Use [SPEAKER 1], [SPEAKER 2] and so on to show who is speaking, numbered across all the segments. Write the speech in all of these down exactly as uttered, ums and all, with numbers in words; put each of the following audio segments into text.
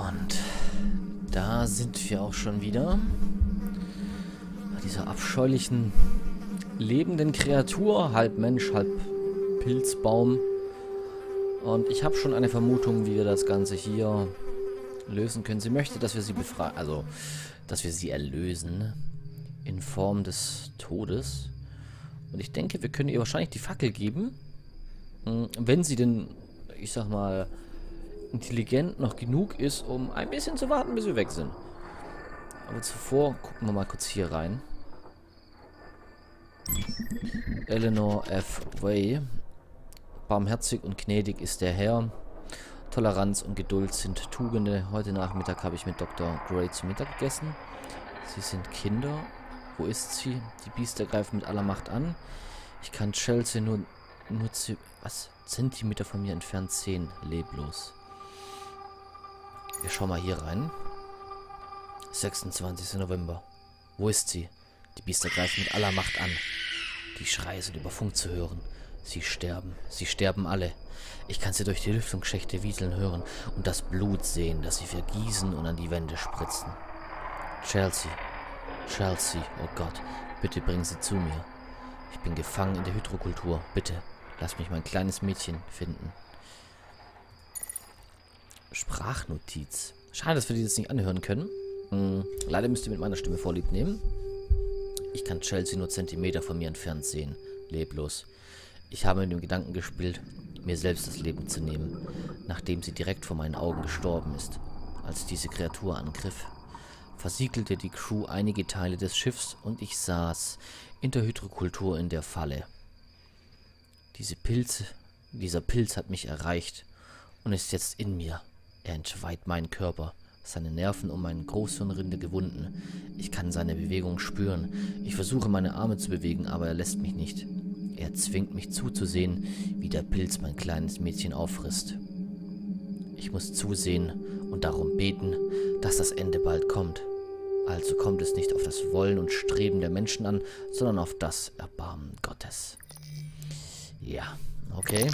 [SPEAKER 1] Und da sind wir auch schon wieder. Bei dieser abscheulichen, lebenden Kreatur. Halb Mensch, halb Pilzbaum. Und ich habe schon eine Vermutung, wie wir das Ganze hier lösen können. Sie möchte, dass wir sie befreien, also, dass wir sie erlösen. In Form des Todes. Und ich denke, wir können ihr wahrscheinlich die Fackel geben. Wenn sie denn, ich sag mal, intelligent noch genug ist, um ein bisschen zu warten, bis wir weg sind. Aber zuvor gucken wir mal kurz hier rein. Eleanor F. Way. Barmherzig und gnädig ist der Herr. Toleranz und Geduld sind Tugende. Heute Nachmittag habe ich mit Doktor Gray zu Mittag gegessen. Sie sind Kinder. Wo ist sie? Die Biester greifen mit aller Macht an. Ich kann Chelsea nur, nur was? Zentimeter von mir entfernt sehen. Leblos. Wir schauen mal hier rein. sechsundzwanzigster November. Wo ist sie? Die Biester greifen mit aller Macht an. Die Schreie sind über Funk zu hören. Sie sterben. Sie sterben alle. Ich kann sie durch die Lüftungsschächte wieseln hören und das Blut sehen, das sie vergießen und an die Wände spritzen. Chelsea. Chelsea, oh Gott, bitte bring sie zu mir. Ich bin gefangen in der Hydrokultur. Bitte, lass mich mein kleines Mädchen finden. Sprachnotiz. Schade, dass wir die jetzt nicht anhören können. Hm, leider müsst ihr mit meiner Stimme Vorlieb nehmen. Ich kann Chelsea nur Zentimeter von mir entfernt sehen. Leblos. Ich habe mit dem Gedanken gespielt, mir selbst das Leben zu nehmen, nachdem sie direkt vor meinen Augen gestorben ist, als diese Kreatur angriff. Versiegelte die Crew einige Teile des Schiffs und ich saß in der Hydrokultur in der Falle. Diese Pilze, dieser Pilz hat mich erreicht und ist jetzt in mir. Er entweiht meinen Körper, seine Nerven um meine Großhirnrinde gewunden. Ich kann seine Bewegung spüren. Ich versuche meine Arme zu bewegen, aber er lässt mich nicht. Er zwingt mich zuzusehen, wie der Pilz mein kleines Mädchen auffrisst. Ich muss zusehen und darum beten, dass das Ende bald kommt. Also kommt es nicht auf das Wollen und Streben der Menschen an, sondern auf das Erbarmen Gottes. Ja, okay.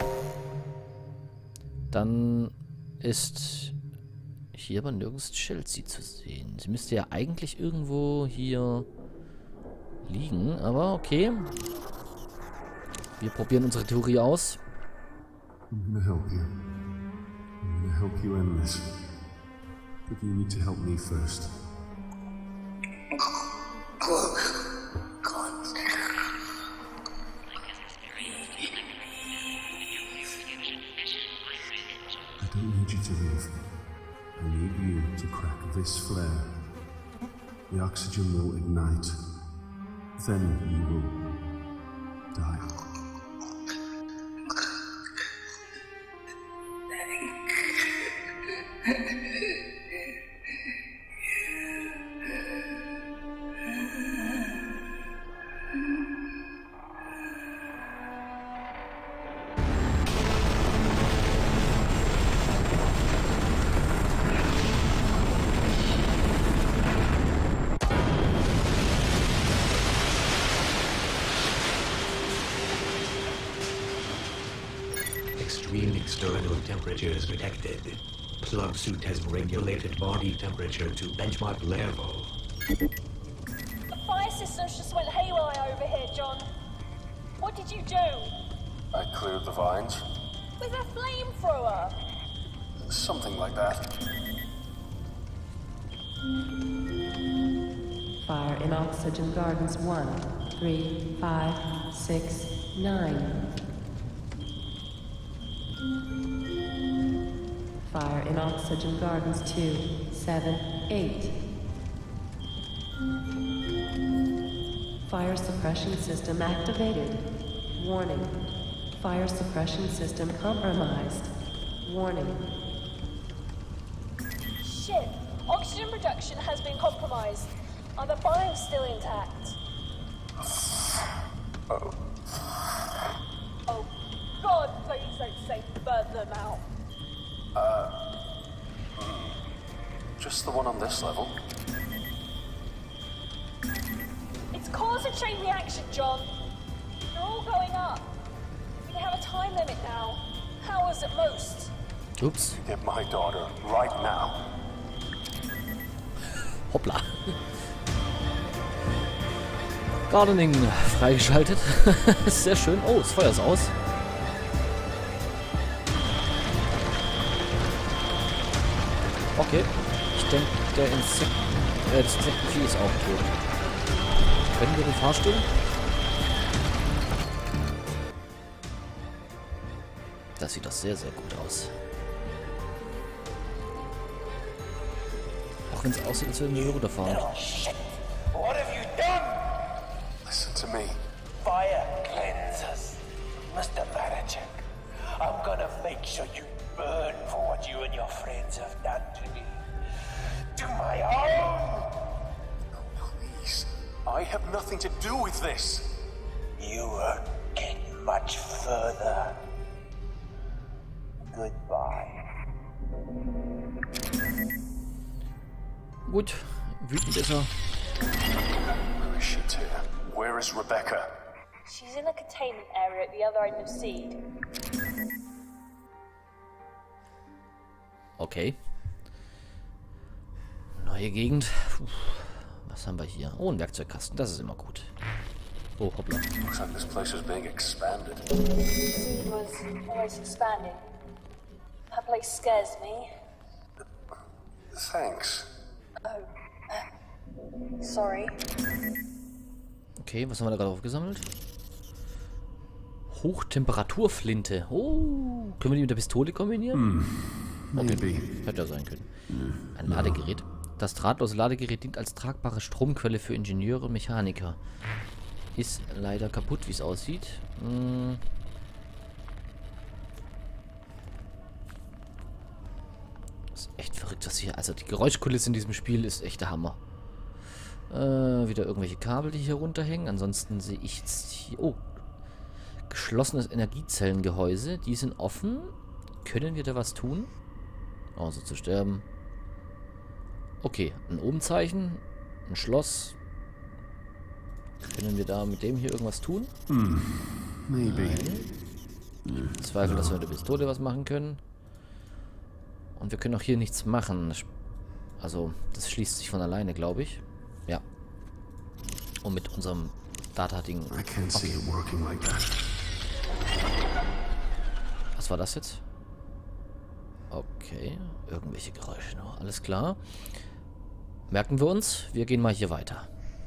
[SPEAKER 1] Dann ist hier aber nirgends Chelsea zu sehen. Sie müsste ja eigentlich irgendwo hier liegen, aber okay. Wir probieren unsere Theorie aus.
[SPEAKER 2] I'm gonna help you. I'm gonna help you end this. But you need to help me first. I don't need you to leave. I need you to crack this flare. The oxygen will ignite. Then you will die.
[SPEAKER 3] Extreme external temperatures detected. Plug suit has regulated body temperature to benchmark level.
[SPEAKER 4] The fire systems just went haywire over here, John. What did you do?
[SPEAKER 2] I cleared the vines.
[SPEAKER 4] With a flamethrower?
[SPEAKER 2] Something like that.
[SPEAKER 5] Fire in Oxygen Gardens one, three, five, six, nine. Fire in Oxygen Gardens two, seven, eight. Fire suppression system activated. Warning. Fire suppression system compromised. Warning.
[SPEAKER 4] Shit. Oxygen production has been compromised. Are the vines still intact?
[SPEAKER 2] Oh.
[SPEAKER 4] Oh, God, please don't say burn them out.
[SPEAKER 2] Uh. Just the one on this level.
[SPEAKER 4] It's cause and chain reaction, John. They're all going up. We have a time limit now. Hours at most.
[SPEAKER 1] Ups.
[SPEAKER 2] Get my daughter right now.
[SPEAKER 1] Hoppla. Gardening freigeschaltet. Sehr schön. Oh, das Feuer ist aus. Okay. Ich denke, der Insekt, äh, das Insektenvieh ist auch tot. Können wir den Fahrstuhl? Das sieht doch sehr, sehr gut aus. Auch wenn es aussieht, als würden wir hier runterfahren.
[SPEAKER 6] Oh shit! What have you done?
[SPEAKER 2] Listen to me.
[SPEAKER 6] Fire cleansers. Mister Manager, I'm gonna make sure you burn for what you and your friends have done to me. To my own!
[SPEAKER 2] Please. I have nothing to do with this.
[SPEAKER 6] You won't get much further. Goodbye.
[SPEAKER 1] Gut, wütend ist er.
[SPEAKER 2] Shit here. Where is Rebecca?
[SPEAKER 4] She's in a containment area at the other end of Seed.
[SPEAKER 1] Okay. Neue Gegend. Puh. Was haben wir hier? Oh, ein Werkzeugkasten. Das ist immer gut. Oh, hoppla.
[SPEAKER 2] Looks like this place is being expanded.
[SPEAKER 4] Seed was always expanding. That place scares me.
[SPEAKER 2] Thanks.
[SPEAKER 4] Sorry.
[SPEAKER 1] Okay, was haben wir da gerade aufgesammelt? Hochtemperaturflinte. Oh, können wir die mit der Pistole kombinieren?
[SPEAKER 2] Maybe.
[SPEAKER 1] Hätte ja sein können. Ein Ladegerät. Das drahtlose Ladegerät dient als tragbare Stromquelle für Ingenieure und Mechaniker. Ist leider kaputt, wie es aussieht. Hm. Ist echt verrückt, was hier... Also die Geräuschkulisse in diesem Spiel ist echt der Hammer. Äh, wieder irgendwelche Kabel, die hier runterhängen. Ansonsten sehe ich jetzt hier... Oh. Geschlossenes Energiezellengehäuse. Die sind offen. Können wir da was tun? Außer zu sterben. Okay, ein Omenzeichen. Ein Schloss. Können wir da mit dem hier irgendwas tun?
[SPEAKER 2] Hmm. Maybe.
[SPEAKER 1] Ich zweifle, dass wir mit der Pistole was machen können. Und wir können auch hier nichts machen. Also, das schließt sich von alleine, glaube ich. Ja. Und mit unserem Data-Ding.
[SPEAKER 2] I can't see it working like that.
[SPEAKER 1] Was war das jetzt? Okay. Irgendwelche Geräusche noch. Alles klar. Merken wir uns. Wir gehen mal hier weiter.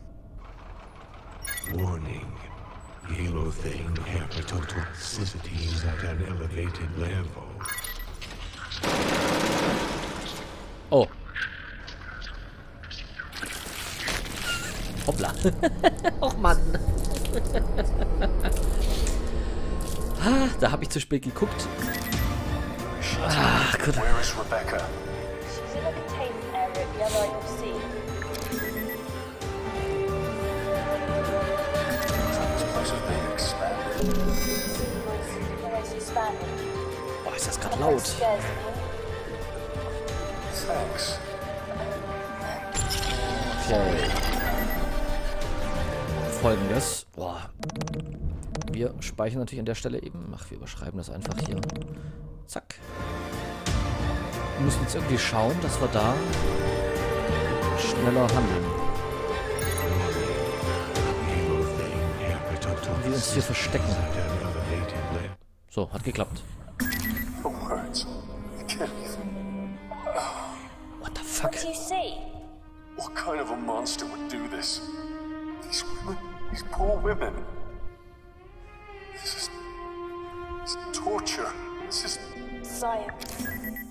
[SPEAKER 3] Warning. Halo-thing herpetotoxicities at an elevated level.
[SPEAKER 1] Oh. Hoppla. Och Mann. ah, da habe ich zu spät geguckt. Ah, gut.
[SPEAKER 2] Where is Rebecca?
[SPEAKER 4] She's in a containment area at the other end of Seed.
[SPEAKER 2] This place is being expanded.
[SPEAKER 4] Seed was always expanding.
[SPEAKER 1] Boah, ist das gerade
[SPEAKER 4] That place
[SPEAKER 1] laut.
[SPEAKER 4] scares me.
[SPEAKER 2] Thanks.
[SPEAKER 1] Okay. Folgendes. Boah. Wir speichern natürlich an der Stelle eben. Ach, wir überschreiben das einfach hier. Zack. Wir müssen jetzt irgendwie schauen, dass wir da schneller handeln. Und wir uns hier verstecken. So, hat geklappt.
[SPEAKER 2] The words. I can't even.
[SPEAKER 1] What the fuck?
[SPEAKER 4] What do you see?
[SPEAKER 2] What kind of a monster would do this? These women, these poor women. This is. This is torture. This is.
[SPEAKER 4] Science.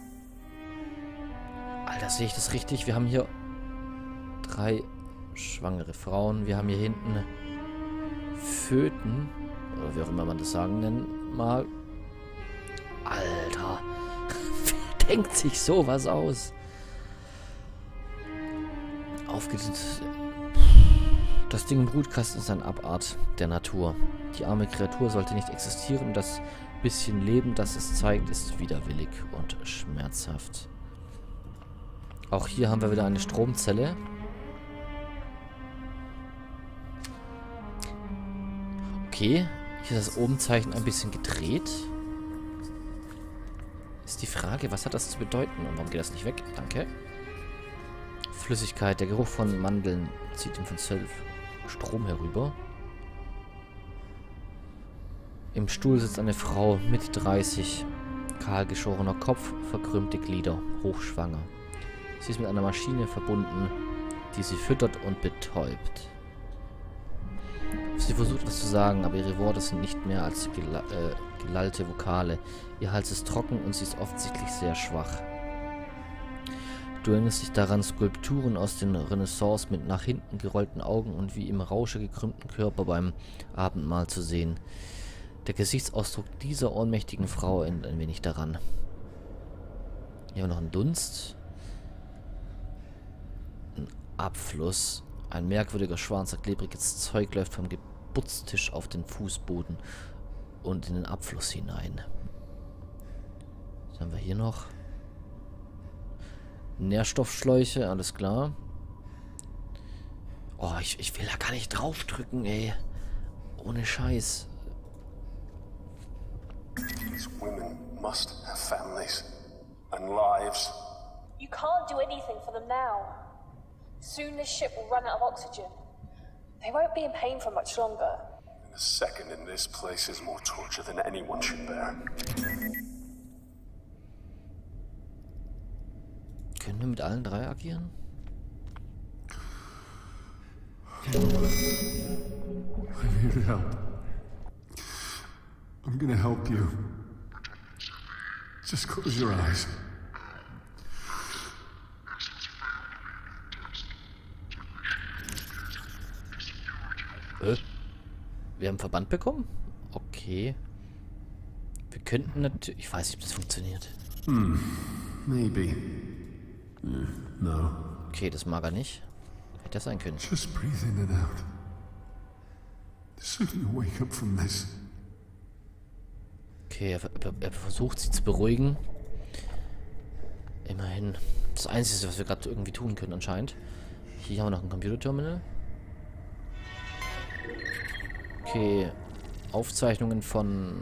[SPEAKER 1] Alter, sehe ich das richtig? Wir haben hier drei schwangere Frauen. Wir haben hier hinten Föten. Oder wie auch immer man das sagen nennt. Mal. Alter. Wer denkt sich sowas aus? Aufgedient. Das Ding im Brutkasten ist eine Abart der Natur. Die arme Kreatur sollte nicht existieren. Das bisschen Leben, das es zeigt, ist widerwillig und schmerzhaft. Auch hier haben wir wieder eine Stromzelle. Okay, hier ist das Omenzeichen ein bisschen gedreht. Ist die Frage, was hat das zu bedeuten und warum geht das nicht weg? Danke. Flüssigkeit, der Geruch von Mandeln zieht ihm von selbst Strom herüber. Im Stuhl sitzt eine Frau mit dreißig. Kahl geschorener Kopf, verkrümmte Glieder, hochschwanger. Sie ist mit einer Maschine verbunden, die sie füttert und betäubt. Sie versucht etwas zu sagen, aber ihre Worte sind nicht mehr als gel äh, gelallte Vokale. Ihr Hals ist trocken und sie ist offensichtlich sehr schwach. Du erinnerst dich daran, Skulpturen aus den Renaissance mit nach hinten gerollten Augen und wie im Rausche gekrümmten Körper beim Abendmahl zu sehen. Der Gesichtsausdruck dieser ohnmächtigen Frau erinnert ein wenig daran. Hier haben wir noch einen Dunst. Ein Abfluss. Ein merkwürdiger, schwarzer, klebriges Zeug läuft vom Geburtstisch auf den Fußboden und in den Abfluss hinein. Was haben wir hier noch? Nährstoffschläuche, alles klar. Oh, ich, ich will da gar nicht draufdrücken, ey. Ohne Scheiß.
[SPEAKER 2] These women must have families and lives.
[SPEAKER 4] You can't do anything for them now. Soon this ship will run out of oxygen. They won't be in pain for much longer.
[SPEAKER 2] And a second in this place is more torture than anyone should bear.
[SPEAKER 1] Können wir mit allen drei agieren?
[SPEAKER 2] I need help. I'm gonna help you. Just close your eyes.
[SPEAKER 1] Äh? Wir haben Verband bekommen? Okay. Wir könnten natürlich... Ich weiß nicht, ob das funktioniert.
[SPEAKER 2] Hmm. Maybe. Mm, no.
[SPEAKER 1] Okay, das mag er nicht. Hätte das sein können.
[SPEAKER 2] Just breathe in and out. Soon you'll wake up from this.
[SPEAKER 1] Okay, er, er, er versucht sie zu beruhigen. Immerhin. Das Einzige, was wir gerade irgendwie tun können anscheinend. Hier haben wir noch ein Computerterminal. Okay. Aufzeichnungen von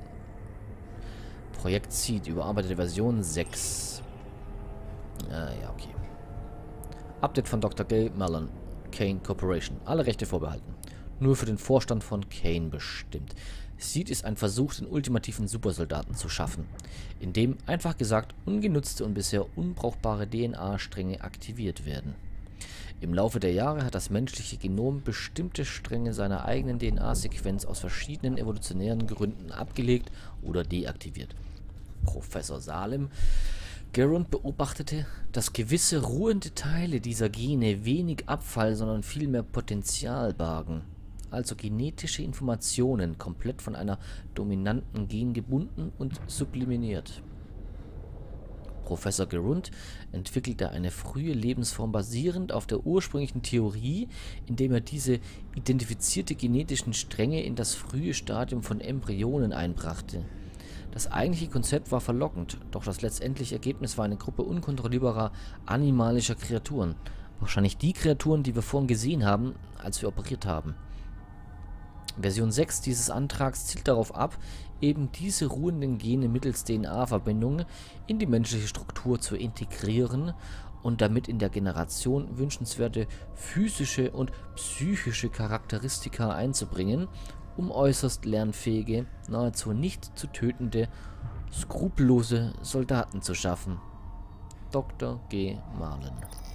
[SPEAKER 1] Projekt Seed, überarbeitete Version sechs. Ah, ja, okay. Update von Doktor Gay Mellon, Kane Corporation. Alle Rechte vorbehalten. Nur für den Vorstand von Kane bestimmt. Seed ist ein Versuch, den ultimativen Supersoldaten zu schaffen, indem, einfach gesagt, ungenutzte und bisher unbrauchbare D N A-Stränge aktiviert werden. Im Laufe der Jahre hat das menschliche Genom bestimmte Stränge seiner eigenen D N A-Sequenz aus verschiedenen evolutionären Gründen abgelegt oder deaktiviert. Professor Salem Gerunt beobachtete, dass gewisse ruhende Teile dieser Gene wenig Abfall, sondern vielmehr Potenzial bargen. Also genetische Informationen komplett von einer dominanten Gen gebunden und subliminiert. Professor Gerunt entwickelte eine frühe Lebensform basierend auf der ursprünglichen Theorie, indem er diese identifizierte genetischen Stränge in das frühe Stadium von Embryonen einbrachte. Das eigentliche Konzept war verlockend, doch das letztendliche Ergebnis war eine Gruppe unkontrollierbarer animalischer Kreaturen. Wahrscheinlich die Kreaturen, die wir vorhin gesehen haben, als wir operiert haben. Version sechs dieses Antrags zielt darauf ab, eben diese ruhenden Gene mittels D N A-Verbindungen in die menschliche Struktur zu integrieren und damit in der Generation wünschenswerte physische und psychische Charakteristika einzubringen, um äußerst lernfähige, nahezu nicht zu tötende, skrupellose Soldaten zu schaffen. Doktor G. Marlin.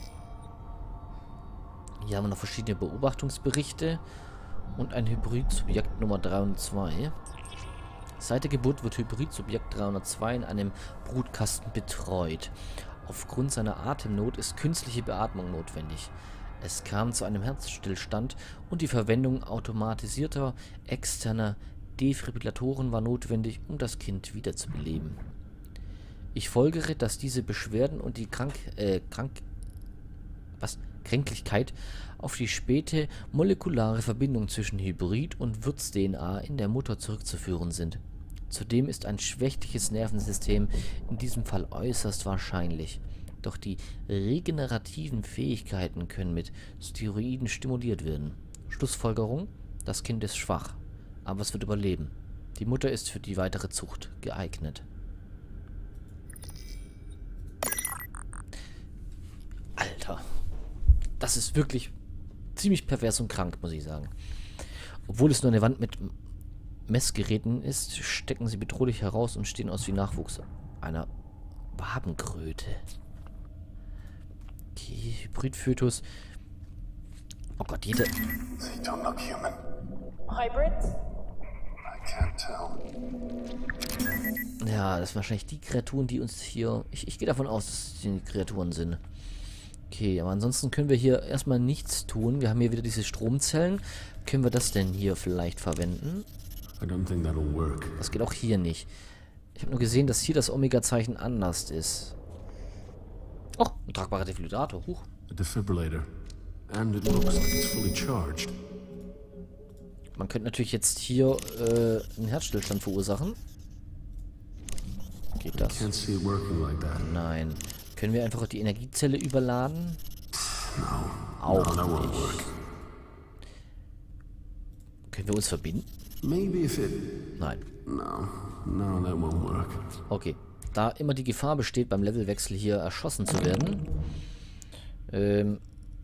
[SPEAKER 1] Hier haben wir noch verschiedene Beobachtungsberichte und ein Hybrid-Subjekt Nummer dreihundertzwei. Seit der Geburt wird Hybrid-Subjekt dreihundertzwei in einem Brutkasten betreut. Aufgrund seiner Atemnot ist künstliche Beatmung notwendig. Es kam zu einem Herzstillstand und die Verwendung automatisierter externer Defibrillatoren war notwendig, um das Kind wiederzubeleben. Ich folgere, dass diese Beschwerden und die Krank... Äh, Krank... Was? Kränklichkeit auf die späte molekulare Verbindung zwischen Hybrid- und Wirts-D N A in der Mutter zurückzuführen sind. Zudem ist ein schwächliches Nervensystem in diesem Fall äußerst wahrscheinlich. Doch die regenerativen Fähigkeiten können mit Steroiden stimuliert werden. Schlussfolgerung: Das Kind ist schwach, aber es wird überleben. Die Mutter ist für die weitere Zucht geeignet. Das ist wirklich ziemlich pervers und krank, muss ich sagen. Obwohl es nur eine Wand mit Messgeräten ist, stecken sie bedrohlich heraus und stehen aus wie Nachwuchs einer Wabenkröte. Okay, Hybridfötus. Oh Gott, jede...
[SPEAKER 2] They don't look human.
[SPEAKER 4] Hybrids?
[SPEAKER 2] I can't tell.
[SPEAKER 1] Ja, das sind wahrscheinlich die Kreaturen, die uns hier... Ich, ich gehe davon aus, dass es die Kreaturen sind. Okay, aber ansonsten können wir hier erstmal nichts tun. Wir haben hier wieder diese Stromzellen. Können wir das denn hier vielleicht verwenden?
[SPEAKER 2] I don't think that'll work.
[SPEAKER 1] Das geht auch hier nicht. Ich habe nur gesehen, dass hier das Omega-Zeichen anders ist. Oh, ein tragbarer Defibrillator. Huch.
[SPEAKER 2] A defibrillator. And it looks like it's fully charged.
[SPEAKER 1] Man könnte natürlich jetzt hier äh, einen Herzstillstand verursachen. Geht das?
[SPEAKER 2] Can't see it working like that.
[SPEAKER 1] Nein. Können wir einfach die Energiezelle überladen?
[SPEAKER 2] No.
[SPEAKER 1] Auch
[SPEAKER 2] No, that won't
[SPEAKER 1] nicht.
[SPEAKER 2] work.
[SPEAKER 1] Können wir uns verbinden?
[SPEAKER 2] Maybe if it...
[SPEAKER 1] Nein.
[SPEAKER 2] No. No, that won't work.
[SPEAKER 1] Okay. Da immer die Gefahr besteht, beim Levelwechsel hier erschossen zu werden, ähm,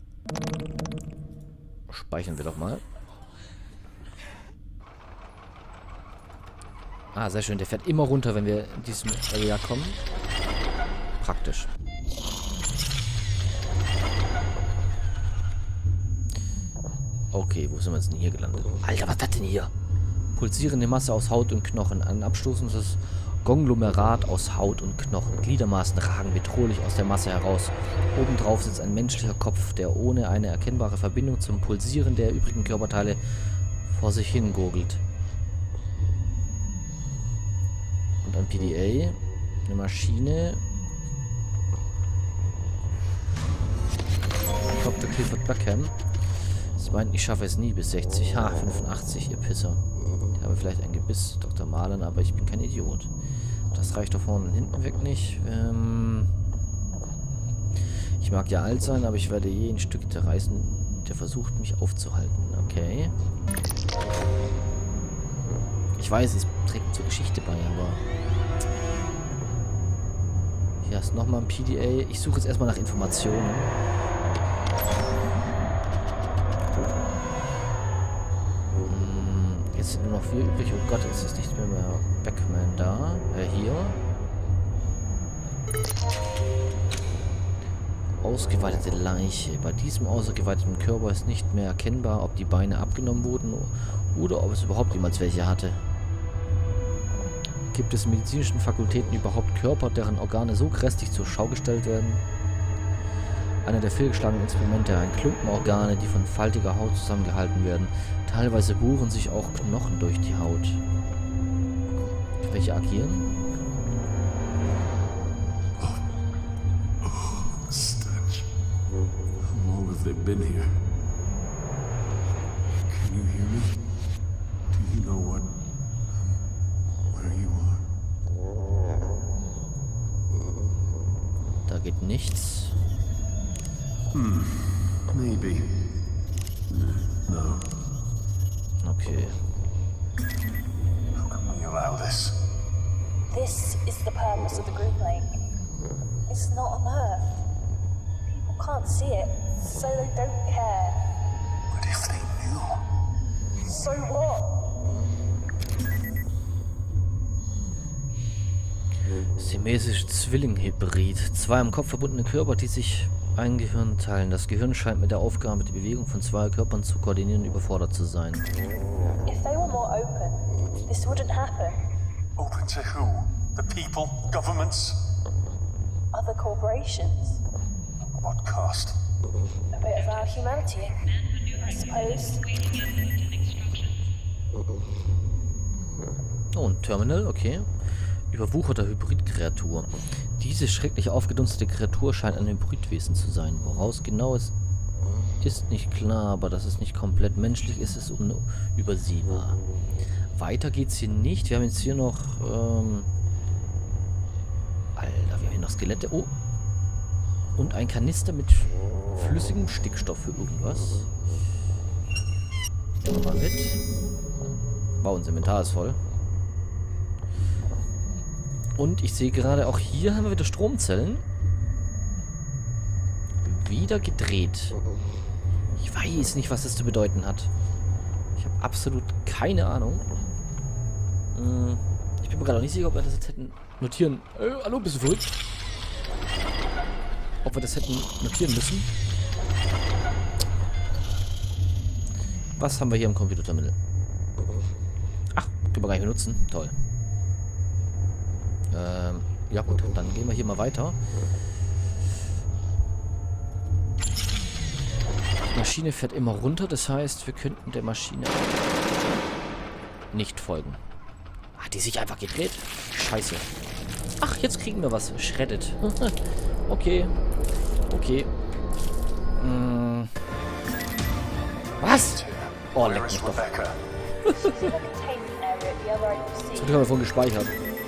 [SPEAKER 1] speichern wir doch mal. Ah, sehr schön. Der fährt immer runter, wenn wir in diesem Area kommen. Praktisch. Okay, wo sind wir jetzt denn hier gelandet? Alter, was ist das denn hier? Pulsierende Masse aus Haut und Knochen. Ein abstoßendes Konglomerat aus Haut und Knochen. Gliedermaßen ragen bedrohlich aus der Masse heraus. Obendrauf sitzt ein menschlicher Kopf, der ohne eine erkennbare Verbindung zum Pulsieren der übrigen Körperteile vor sich hin gurgelt. Und ein P D A. Eine Maschine. Doktor Clifford Beckham. Sie meinten, ich schaffe es nie bis sechzig. Ha, fünfundachtzig, ihr Pisser. Ich habe vielleicht ein Gebiss, Doktor Marlin, aber ich bin kein Idiot. Das reicht doch vorne und hinten weg nicht. Ähm ich mag ja alt sein, aber ich werde je ein Stück der reißen, der versucht, mich aufzuhalten. Okay. Ich weiß, es trägt zur Geschichte bei, aber... Hier ist nochmal ein P D A. Ich suche jetzt erstmal nach Informationen. Jetzt sind nur noch vier übrig. Oh Gott, jetzt ist nicht mehr, mehr Backman da. Äh, hier. Ausgeweitete Leiche. Bei diesem außergeweiteten Körper ist nicht mehr erkennbar, ob die Beine abgenommen wurden oder ob es überhaupt jemals welche hatte. Gibt es in medizinischen Fakultäten überhaupt Körper, deren Organe so grässlich zur Schau gestellt werden? Einer der fehlgeschlagenen Experimente, ein Klumpen Organe, die von faltiger Haut zusammengehalten werden. Teilweise bohren sich auch Knochen durch die Haut. Welche agieren?
[SPEAKER 2] Stench. How long have they been here? Can you hear me? Do you know what... where you are?
[SPEAKER 1] Da geht nichts.
[SPEAKER 2] Hmm. Maybe. No.
[SPEAKER 1] Okay.
[SPEAKER 2] How can we allow this?
[SPEAKER 4] This is the purpose of the group link. It's not on Earth. People can't see it, so they don't care.
[SPEAKER 2] But if they knew...
[SPEAKER 4] So what?
[SPEAKER 1] Siamesische Zwilling-Hybrid. Zwei am Kopf verbundene Körper, die sich ein Gehirn teilen. Das Gehirn scheint mit der Aufgabe, die Bewegung von zwei Körpern zu koordinieren, überfordert zu sein.
[SPEAKER 4] If they were more open, this wouldn't happen.
[SPEAKER 2] Open to who? The people? Governments?
[SPEAKER 4] Other corporations.
[SPEAKER 2] What cost?
[SPEAKER 4] A bit of our humanity, I suppose.
[SPEAKER 1] Oh, ein Terminal, okay. Überwucherte Hybridkreatur. Diese schrecklich aufgedunstete Kreatur scheint ein Hybridwesen zu sein. Woraus genau es ist nicht klar, aber dass es nicht komplett menschlich ist, ist unübersehbar. Weiter geht's hier nicht. Wir haben jetzt hier noch... Ähm Alter, wir haben hier noch Skelette. Oh! Und ein Kanister mit flüssigem Stickstoff für irgendwas. Nehmen wir mal mit. Wow, unser Inventar ist voll. Und ich sehe gerade, auch hier haben wir wieder Stromzellen. wieder gedreht. Ich weiß nicht, was das zu bedeuten hat. Ich habe absolut keine Ahnung. Hm, ich bin mir gerade auch nicht sicher, ob wir das jetzt hätten notieren... Äh, hallo, bist du verrückt? Ob wir das hätten notieren müssen. Was haben wir hier im Computerterminal? Ach, können wir gar nicht benutzen. Toll. Ähm, ja gut, dann gehen wir hier mal weiter. Die Maschine fährt immer runter, das heißt, wir könnten der Maschine nicht folgen. Hat die sich einfach gedreht? Scheiße. Ach, jetzt kriegen wir was. Shredded. Okay. Okay. Hm. Was? Oh, leck mich doch. Zum Glück haben wir vorhin gespeichert.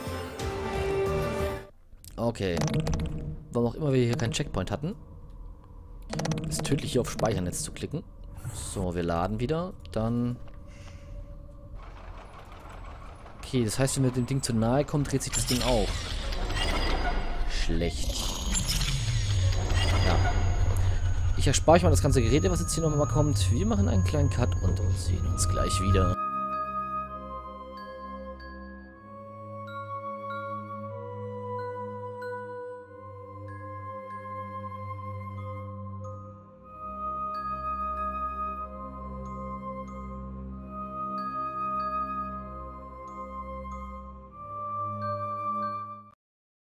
[SPEAKER 1] Okay. Warum auch immer wir hier keinen Checkpoint hatten. Ist tödlich, hier auf Speichern jetzt zu klicken. So, wir laden wieder. Dann... Okay, das heißt, wenn wir dem Ding zu nahe kommen, dreht sich das Ding auch. Schlecht. Ja. Ich erspare euch mal das ganze Gerede, was jetzt hier nochmal kommt. Wir machen einen kleinen Cut und sehen uns gleich wieder.